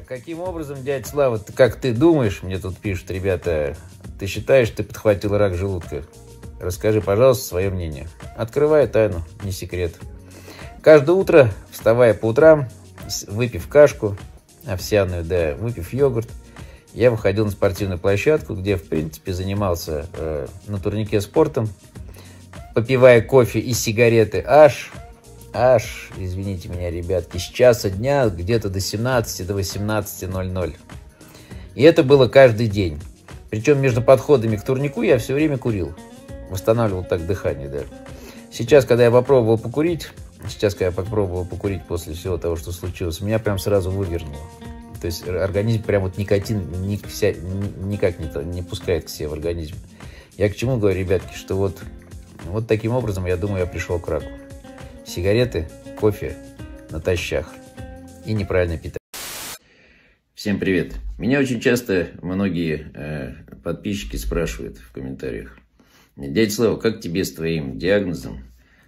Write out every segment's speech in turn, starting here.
Каким образом, дядя Слава, как ты думаешь, мне тут пишут ребята, ты считаешь, ты подхватил рак желудка? Расскажи, пожалуйста, свое мнение. Открываю тайну, не секрет. Каждое утро, вставая по утрам, выпив кашку овсяную, да, выпив йогурт, я выходил на спортивную площадку, где, в принципе, занимался на турнике спортом, попивая кофе и сигареты аж, извините меня, ребятки, с часа дня где-то до 17, до 18:00. И это было каждый день. Причем между подходами к турнику я все время курил. Восстанавливал так дыхание, да. Сейчас, когда я попробовал покурить после всего того, что случилось, меня прям сразу вывернуло. То есть организм прям вот никотин никак не пускает к себе в организм. Я к чему говорю, ребятки, что вот таким образом, я думаю, я пришел к раку. Сигареты, кофе натощак и неправильное питание. Всем привет. Меня очень часто многие подписчики спрашивают в комментариях: дядя Слава, как тебе с твоим диагнозом,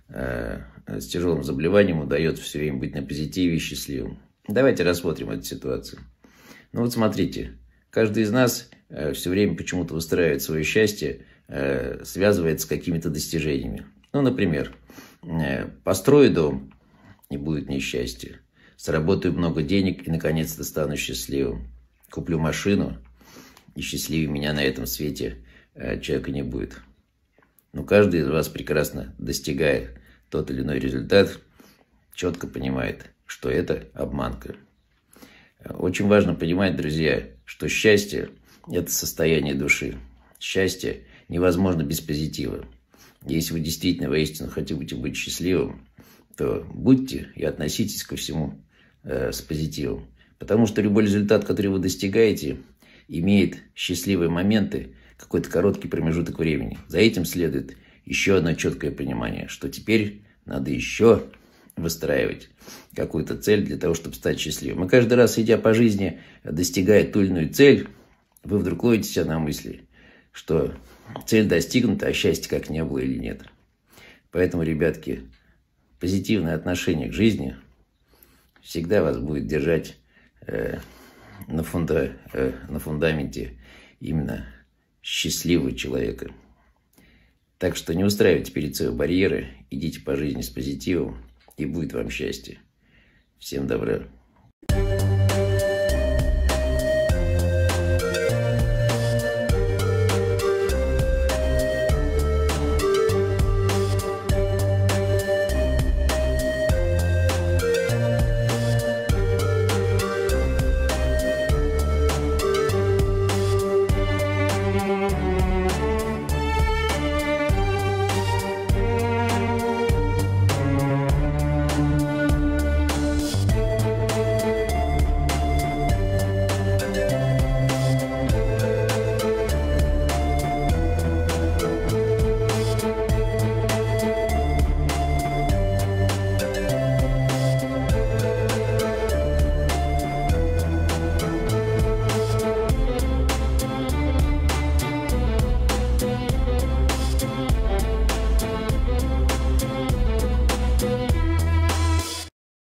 с тяжелым заболеванием удается все время быть на позитиве и счастливым? Давайте рассмотрим эту ситуацию. Ну вот смотрите, каждый из нас все время почему-то выстраивает свое счастье, связывает с какими-то достижениями. Ну, например, построю дом, и будет несчастье. Заработаю много денег, и наконец-то стану счастливым. Куплю машину, и счастливее меня на этом свете человека не будет. Но каждый из вас прекрасно достигает тот или иной результат, четко понимает, что это обманка. Очень важно понимать, друзья, что счастье – это состояние души. Счастье невозможно без позитива. Если вы действительно воистину хотите быть счастливым, то будьте и относитесь ко всему с позитивом. Потому что любой результат, который вы достигаете, имеет счастливые моменты, какой-то короткий промежуток времени. За этим следует еще одно четкое понимание, что теперь надо еще выстраивать какую-то цель для того, чтобы стать счастливым. И каждый раз, идя по жизни, достигая ту или иную цель, вы вдруг ловите себя на мысли, что цель достигнута, а счастья как не было или нет. Поэтому, ребятки, позитивное отношение к жизни всегда вас будет держать на фундаменте именно счастливого человека. Так что не устраивайте перед собой барьеры, идите по жизни с позитивом, и будет вам счастье. Всем добра.